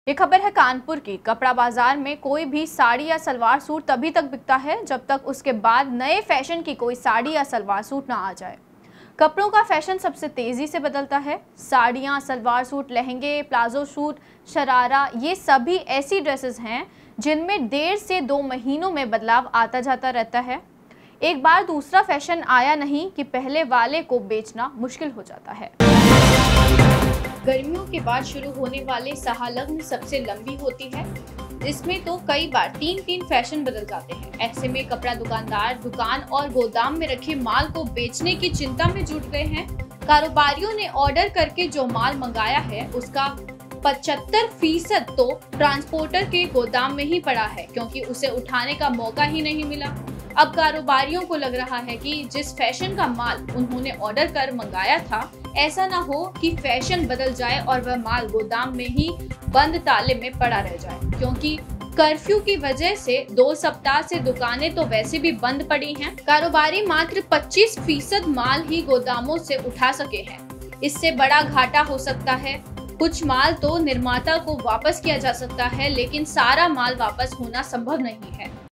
ये खबर है कानपुर की। कपड़ा बाजार में कोई भी साड़ी या सलवार सूट तभी तक बिकता है जब तक उसके बाद नए फैशन की कोई साड़ी या सलवार सूट ना आ जाए। कपड़ों का फैशन सबसे तेजी से बदलता है। साड़ियाँ, सलवार सूट, लहंगे, प्लाजो सूट, शरारा, ये सभी ऐसी ड्रेसेस हैं जिनमें 1.5 से 2 महीनों में बदलाव आता जाता रहता है। एक बार दूसरा फैशन आया नहीं कि पहले वाले को बेचना मुश्किल हो जाता है। गर्मियों के बाद शुरू होने वाले सहालग्न सबसे लंबी होती है। इसमें तो कई बार 3 फैशन बदल जाते हैं। ऐसे में कपड़ा दुकानदार दुकान और गोदाम में रखे माल को बेचने की चिंता में जुट गए हैं। कारोबारियों ने ऑर्डर करके जो माल मंगाया है उसका 75% तो ट्रांसपोर्टर के गोदाम में ही पड़ा है, क्योंकि उसे उठाने का मौका ही नहीं मिला। अब कारोबारियों को लग रहा है कि जिस फैशन का माल उन्होंने ऑर्डर कर मंगाया था, ऐसा ना हो कि फैशन बदल जाए और वह माल गोदाम में ही बंद ताले में पड़ा रह जाए, क्योंकि कर्फ्यू की वजह से 2 सप्ताह से दुकानें तो वैसे भी बंद पड़ी हैं। कारोबारी मात्र 25% माल ही गोदामों से उठा सके हैं। इससे बड़ा घाटा हो सकता है। कुछ माल तो निर्माता को वापस किया जा सकता है, लेकिन सारा माल वापस होना संभव नहीं है।